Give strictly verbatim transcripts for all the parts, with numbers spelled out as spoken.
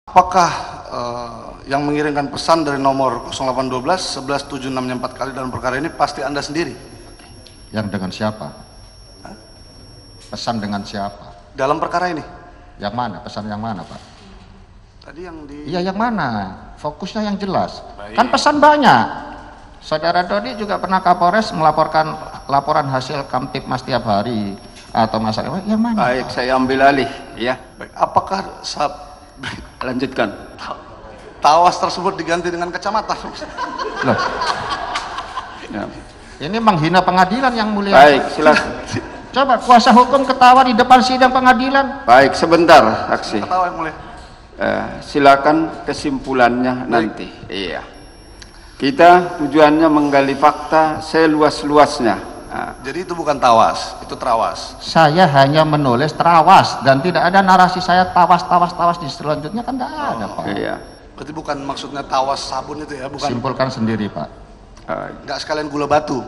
Apakah uh, yang mengirimkan pesan dari nomor nol delapan satu dua satu satu tujuh enam empat kali dalam perkara ini pasti Anda sendiri? Yang dengan siapa? Hah? Pesan dengan siapa? Dalam perkara ini? Yang mana? Pesan yang mana, Pak? Tadi yang di... Iya, yang mana? Fokusnya yang jelas. Baik. Kan pesan banyak. Saudara Dodi juga pernah Kapolres melaporkan laporan hasil Kamtipmas setiap hari atau masalah yang mana? Baik, saya ambil alih, ya. Baik. Apakah saat Lanjutkan. tawas tersebut diganti dengan kecamatan? Loh, Ya. ini menghina pengadilan yang mulia. Baik, silakan. Coba kuasa hukum ketawa di depan sidang pengadilan. Baik, sebentar, saksi. Ketawa yang mulia. Eh, silakan kesimpulannya nanti. Iya. Kita tujuannya menggali fakta seluas-luasnya. Nah, Jadi itu bukan tawas, itu terawas. Saya hanya menulis terawas dan tidak ada narasi saya tawas tawas tawas di selanjutnya kan tidak ada, Pak. iya. Berarti bukan maksudnya tawas sabun itu ya, bukan? Simpulkan sendiri, Pak. Eh, Nggak sekalian gula batu.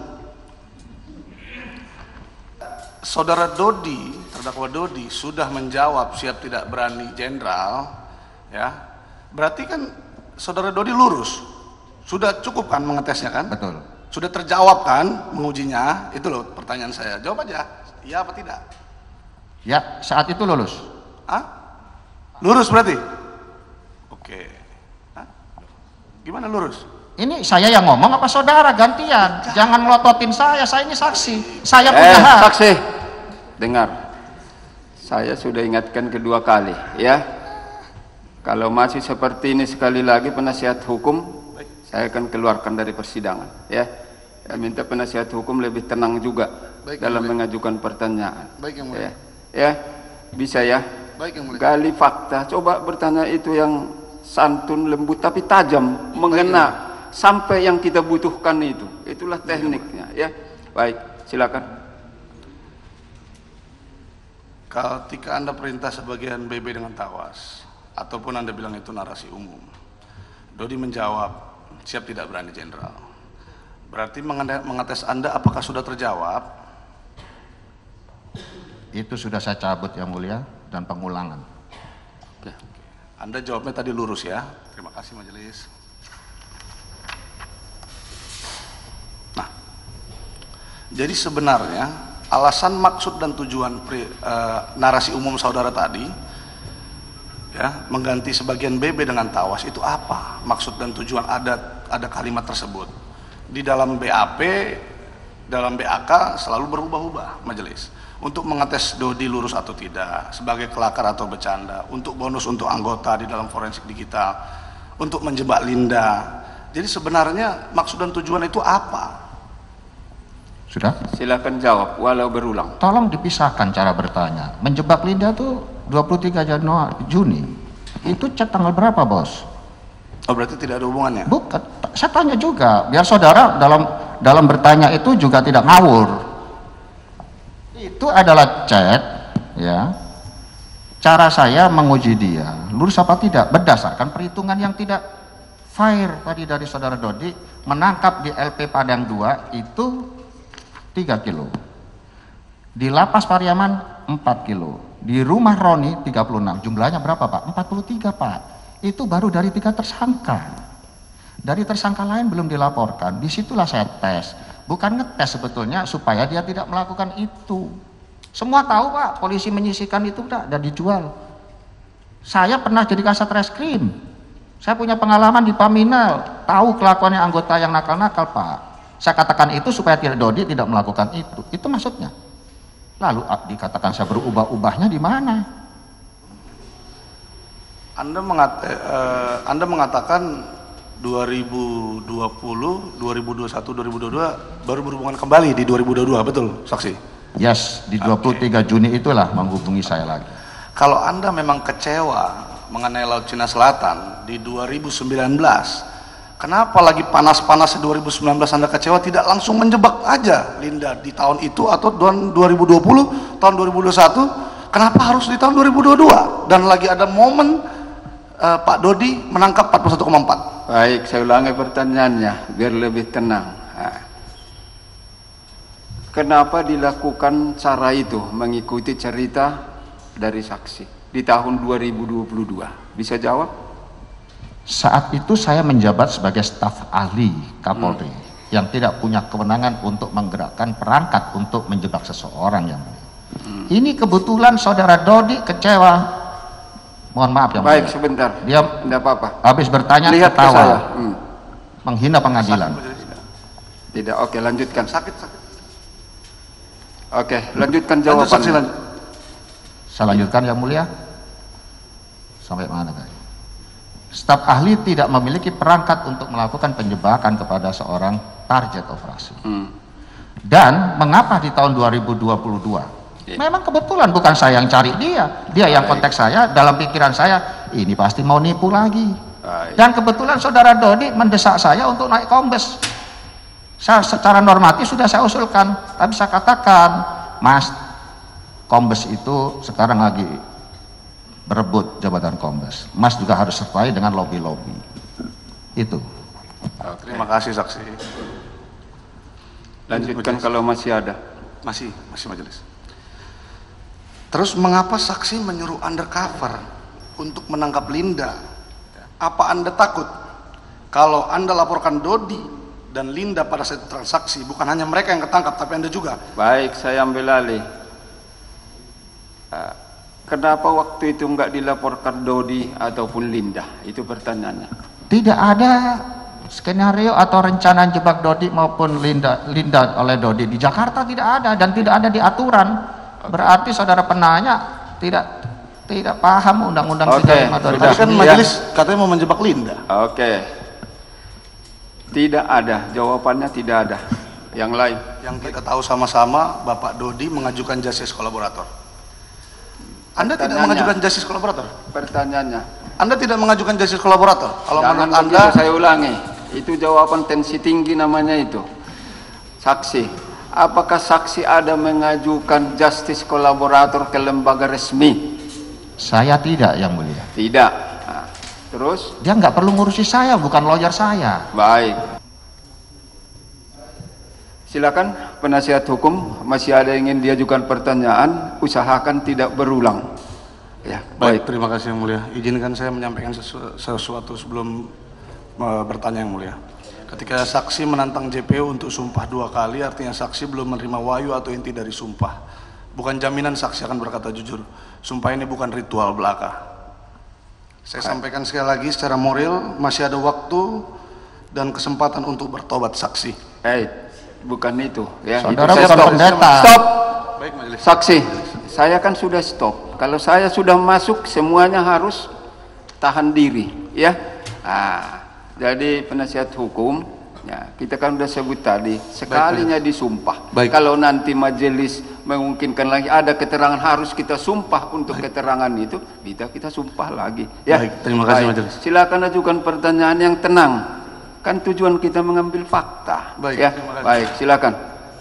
Saudara Dodi, terdakwa Dodi sudah menjawab siap tidak berani jenderal, ya. Berarti kan saudara Dodi lurus. Sudah cukup kan mengetesnya kan? Betul. Sudah terjawab kan mengujinya? Itu loh pertanyaan saya. Jawab aja. Iya apa tidak? Ya, saat itu lulus. Hah? Lurus berarti? Oke. Hah? Gimana lurus? Ini saya yang ngomong apa saudara gantian? Jangan melototin saya, saya ini saksi. Saya eh, punya hak. saksi. Dengar. Saya sudah ingatkan kedua kali, ya. Kalau masih seperti ini sekali lagi penasihat hukum, saya akan keluarkan dari persidangan, ya. Saya minta penasihat hukum lebih tenang juga Baik, dalam yang mulia. mengajukan pertanyaan. Baik yang Ya, mulia. ya, bisa ya. Baik yang mulia. Gali fakta, coba bertanya itu yang santun, lembut tapi tajam, mengena sampai yang kita butuhkan itu. Itulah tekniknya, ya. Baik, silakan. Ketika Anda perintah sebagian B B dengan tawas, ataupun Anda bilang itu narasi umum, Dodi menjawab siap tidak berani jenderal. Berarti mengetes Anda apakah sudah terjawab? Itu sudah saya cabut yang mulia dan pengulangan. Oke. Anda jawabnya tadi lurus ya. Terima kasih majelis. Nah, jadi sebenarnya alasan, maksud dan tujuan pri, eh, narasi umum saudara tadi, ya, mengganti sebagian B B dengan tawas itu apa? Maksud dan tujuan ada ada kalimat tersebut. Di dalam B A P, dalam B A K selalu berubah-ubah majelis. Untuk mengetes Dodi lurus atau tidak, sebagai kelakar atau bercanda, untuk bonus untuk anggota di dalam forensik digital, untuk menjebak Linda. Jadi sebenarnya maksud dan tujuan itu apa? Sudah? Silakan jawab walau berulang. Tolong dipisahkan cara bertanya. Menjebak Linda tuh dua puluh tiga Januari Juni. Itu chat tanggal berapa, Bos? Oh, berarti tidak ada hubungannya? Bukan. Saya tanya juga, biar saudara dalam dalam bertanya itu juga tidak ngawur. Itu adalah chat, ya. Cara saya menguji dia, lurus apa tidak berdasarkan perhitungan yang tidak fair tadi dari saudara Dodi, menangkap di L P Padang dua itu tiga kilo. Di Lapas Pariaman empat kilo. Di rumah Roni tiga puluh enam. Jumlahnya berapa, Pak? empat puluh tiga, Pak. Itu baru dari tiga tersangka. Dari tersangka lain belum dilaporkan. Disitulah saya tes. Bukan ngetes sebetulnya supaya dia tidak melakukan itu. Semua tahu, Pak, polisi menyisikan itu udah dan dijual. Saya pernah jadi kasat reskrim. Saya punya pengalaman di Paminal, tahu kelakuannya anggota yang nakal-nakal, Pak. Saya katakan itu supaya tidak Dodi tidak melakukan itu. Itu maksudnya. Lalu dikatakan saya berubah-ubahnya di mana? Anda, mengat, eh, Anda mengatakan dua ribu dua puluh, dua ribu dua puluh satu, dua ribu dua puluh dua baru berhubungan kembali di dua ribu dua puluh dua, betul, saksi? Yes, di dua puluh tiga Juni itulah menghubungi saya lagi. Kalau Anda memang kecewa mengenai Laut Cina Selatan di dua ribu sembilan belas, kenapa lagi panas-panas dua ribu sembilan belas Anda kecewa, tidak langsung menjebak aja Linda di tahun itu atau tahun dua ribu dua puluh, tahun dua ribu dua puluh satu? Kenapa harus di tahun dua ribu dua puluh dua? Dan lagi ada momen uh, Pak Dodi menangkap empat puluh satu koma empat. Baik, saya ulangi pertanyaannya biar lebih tenang. Nah, kenapa dilakukan cara itu mengikuti cerita dari saksi di tahun dua ribu dua puluh dua? Bisa jawab? Saat itu saya menjabat sebagai staf ahli Kapolri hmm. yang tidak punya kewenangan untuk menggerakkan perangkat untuk menjebak seseorang yang mulia. Hmm. Ini kebetulan saudara Dodi kecewa. Mohon maaf yang Baik, mulia. sebentar. Dia tidak apa-apa. Habis bertanya Lihat ketawa. ke saya. Hmm. Menghina pengadilan. Tidak, oke, lanjutkan. Sakit, sakit. Oke, lanjutkan jawaban. Lanjut, lanjut. Saya lanjutkan yang mulia. Sampai mana tadi? Staf ahli tidak memiliki perangkat untuk melakukan penjebakan kepada seorang target operasi. Hmm. Dan mengapa di tahun dua ribu dua puluh dua? Yeah. Memang kebetulan bukan saya yang cari dia, dia Baik. yang kontak saya. Dalam pikiran saya, ini pasti mau nipu lagi. Baik. Dan kebetulan saudara Dodi mendesak saya untuk naik kombes. Saya secara normatif sudah saya usulkan, tapi saya katakan, Mas, kombes itu sekarang lagi berebut jabatan kombes. Mas juga harus sertai dengan lobby-lobby. Itu. Oh, terima kasih saksi. Lanjutkan majelis. Kalau masih ada. Masih, masih majelis. Terus mengapa saksi menyuruh undercover untuk menangkap Linda? Apa Anda takut kalau Anda laporkan Dodi dan Linda pada saat transaksi, bukan hanya mereka yang ketangkap, tapi Anda juga? Baik, saya ambil alih. Uh, Kenapa waktu itu enggak dilaporkan Dodi ataupun Linda? Itu pertanyaannya. Tidak ada skenario atau rencana jebak Dodi maupun Linda, Linda oleh Dodi di Jakarta, tidak ada dan tidak ada di aturan. Okay. Berarti saudara penanya tidak tidak paham undang-undang tiga puluh lima. Tadi kan majelis ya. Katanya mau menjebak Linda. Oke. Okay. Tidak ada, jawabannya tidak ada. Yang lain? Yang kita tahu sama-sama Bapak Dodi mengajukan justice kolaborator. Anda tidak mengajukan justice kolaborator? Pertanyaannya. Anda tidak mengajukan justice kolaborator? Kalau Jangan menurut Anda, saya ulangi. Itu jawaban tensi tinggi namanya itu. Saksi. Apakah saksi ada mengajukan justice kolaborator ke lembaga resmi? Saya tidak, yang mulia. Tidak. Nah, terus? Dia nggak perlu ngurusi saya, bukan lawyer saya. Baik. Silakan penasihat hukum, masih ada yang ingin diajukan pertanyaan, usahakan tidak berulang. Ya, baik. Baik, terima kasih yang mulia. Izinkan saya menyampaikan sesu sesuatu sebelum uh, bertanya yang mulia. Ketika saksi menantang J P U untuk sumpah dua kali, artinya saksi belum menerima wahyu atau inti dari sumpah. Bukan jaminan saksi akan berkata jujur. Sumpah ini bukan ritual belaka. Saya baik. Sampaikan sekali lagi secara moral, masih ada waktu dan kesempatan untuk bertobat saksi. Baik. Bukan itu ya. Saudara itu bukan stop. pendeta. Stop. Baik, majelis. Saksi, saya kan sudah stop. Kalau saya sudah masuk, semuanya harus tahan diri, ya. Nah, jadi penasihat hukum, ya, kita kan udah sebut tadi, sekalinya baik, disumpah. Baik. Kalau nanti majelis memungkinkan lagi ada keterangan harus kita sumpah untuk baik, keterangan itu, kita kita sumpah lagi, ya. Baik, terima kasih baik, majelis. Silakan ajukan pertanyaan yang tenang. Kan tujuan kita mengambil fakta. Baik, ya. Baik, silakan.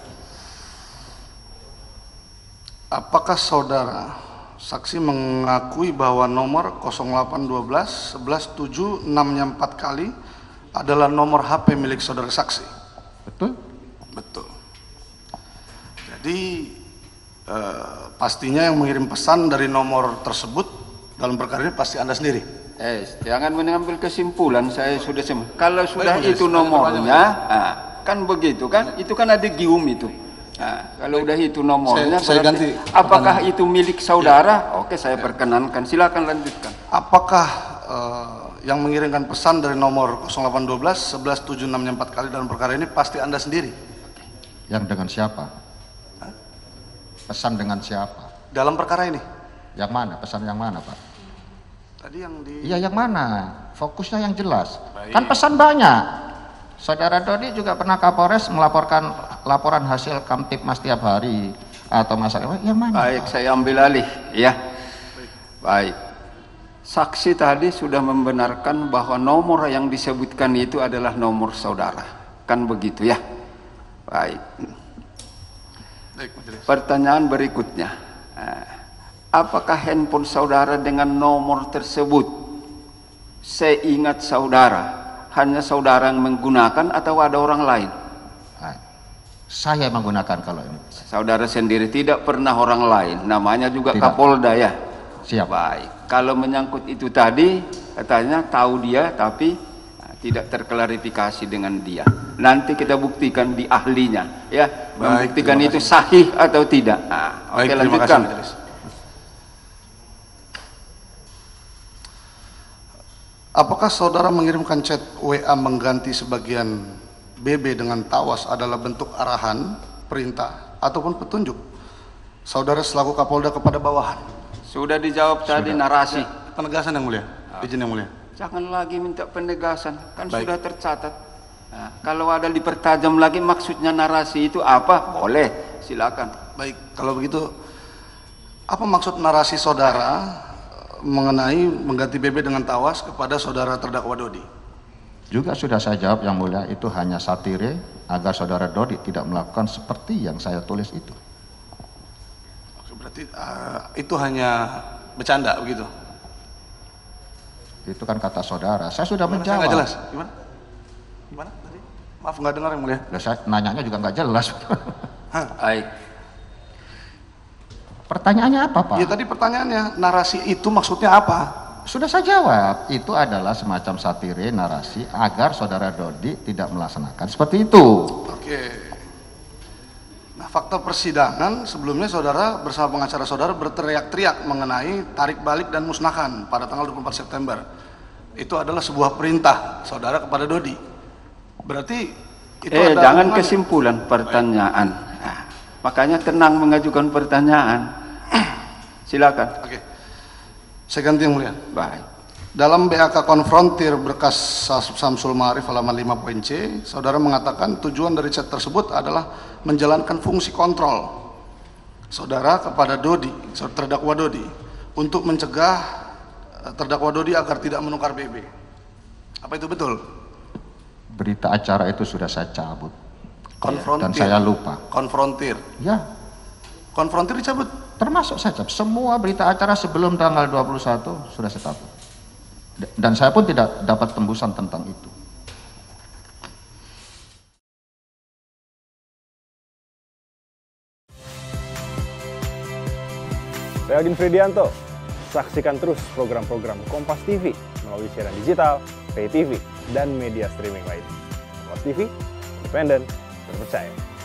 Apakah saudara saksi mengakui bahwa nomor nol delapan satu dua sebelas tujuh enam nya empat kali adalah nomor H P milik saudara saksi? Betul? Betul. Jadi eh, pastinya yang mengirim pesan dari nomor tersebut dalam perkara ini pasti Anda sendiri. Eh, jangan mengambil kesimpulan, saya sudah semua. Kalau sudah baik, itu nomornya, nah, kan begitu kan? Itu kan ada gium itu. Nah, kalau udah itu nomornya, saya, saya ganti apakah itu milik saudara? Ya. Oke, saya ya. perkenankan. Silakan lanjutkan. Apakah uh, yang mengirimkan pesan dari nomor nol delapan satu dua sebelas tujuh enam nya empat kali dalam perkara ini pasti Anda sendiri? Yang dengan siapa? Hah? Pesan dengan siapa? Dalam perkara ini? Yang mana? Pesan yang mana, Pak? Tadi yang di... Iya, yang mana? Fokusnya yang jelas. Baik. Kan pesan banyak. Saudara Dodi juga pernah Kapolres melaporkan laporan hasil Kamtipmas tiap hari atau masalah yang mana? Baik, saya ambil alih, ya. Baik. Baik. Saksi tadi sudah membenarkan bahwa nomor yang disebutkan itu adalah nomor saudara. Kan begitu ya? Baik. Baik, pertanyaan berikutnya. Nah, apakah handphone saudara dengan nomor tersebut seingat saudara hanya saudara yang menggunakan atau ada orang lain? Saya menggunakan kalau ini. Saudara sendiri, tidak pernah orang lain. Namanya juga tidak. Kapolda ya? Siap. Baik. kalau menyangkut itu tadi, katanya tahu dia tapi nah, tidak terklarifikasi dengan dia. Nanti kita buktikan di ahlinya, ya, Baik, membuktikan itu kasih. sahih atau tidak. Nah, Baik, oke, terima lanjutkan. kasih, Majelis. Apakah saudara mengirimkan chat W A mengganti sebagian B B dengan tawas adalah bentuk arahan, perintah, ataupun petunjuk saudara selaku Kapolda kepada bawahan? Sudah dijawab tadi narasi. Penegasan yang mulia, izin yang mulia. Jangan lagi minta penegasan, kan Baik. sudah tercatat. Nah, kalau ada dipertajam lagi maksudnya narasi itu apa? Boleh, silakan. Baik, kalau begitu apa maksud narasi saudara mengenai mengganti B B dengan tawas kepada saudara terdakwa Dodi? Juga sudah saya jawab yang mulia, itu hanya satire agar saudara Dodi tidak melakukan seperti yang saya tulis itu. Oke, berarti uh, itu hanya bercanda begitu? Itu kan kata saudara, saya sudah Gimana? Saya menjawab. nggak jelas, gimana? Gimana tadi? Maaf nggak dengar yang mulia. Lah, saya nanyanya juga nggak jelas. Baik. Pertanyaannya apa, Pak? Ya tadi pertanyaannya, narasi itu maksudnya apa? Sudah saya jawab, itu adalah semacam satire narasi agar saudara Dodi tidak melaksanakan seperti itu. Oke. Nah, fakta persidangan sebelumnya saudara bersama pengacara saudara berteriak-teriak mengenai tarik balik dan musnahkan pada tanggal dua puluh empat September. Itu adalah sebuah perintah saudara kepada Dodi. Berarti itu Eh, ada jangan hubungannya. kesimpulan pertanyaan. Nah, makanya tenang mengajukan pertanyaan. Silakan. Oke. Saya ganti yang mulia. Baik. Dalam B A K konfrontir berkas Samsul Ma'arif halaman lima poin C, saudara mengatakan tujuan dari chat tersebut adalah menjalankan fungsi kontrol saudara kepada Dodi, terdakwa Dodi, untuk mencegah terdakwa Dodi agar tidak menukar B B. Apa itu betul? Berita acara itu sudah saya cabut. Konfrontir. Dan saya lupa. Konfrontir. Ya, Konfrontir dicabut. termasuk saya cabut. Semua berita acara sebelum tanggal dua puluh satu sudah saya cabut. Dan saya pun tidak dapat tembusan tentang itu. Saya Aldin Fridianto. Saksikan terus program-program Kompas T V melalui siaran digital, pay T V, dan media streaming lainnya. Kompas T V, independen, terpercaya.